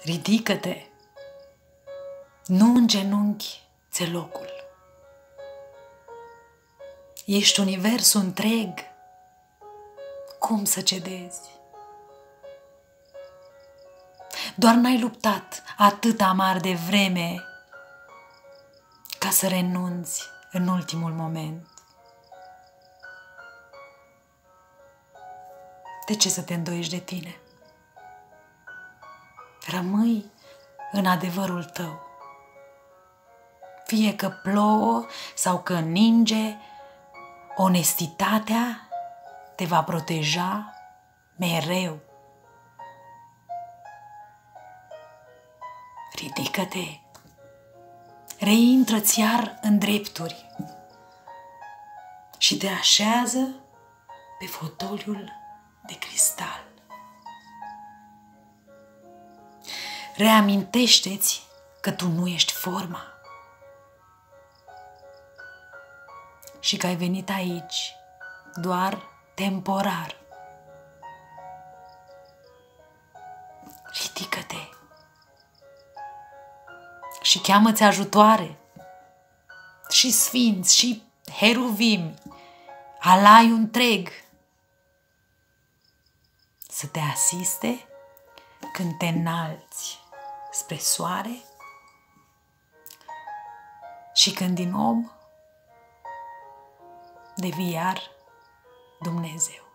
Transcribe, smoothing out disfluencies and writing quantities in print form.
Ridică-te, nu în genunchi ți-e locul. Ești universul întreg, cum să cedezi? Doar n-ai luptat atât amar de vreme ca să renunți în ultimul moment. De ce să te îndoiești de tine? Rămâi în adevărul tău. Fie că plouă sau că ninge, onestitatea te va proteja mereu. Ridică-te, reintră-ți iar în drepturi și te așează pe fotoliul de cristal. Reamintește-ți că tu nu ești forma și că ai venit aici doar temporar. Ridică-te și cheamă-ți ajutoare și sfinți și heruvimi, alaiul întreg, să te asiste când te înalți spre soare și când din om devii iar Dumnezeu.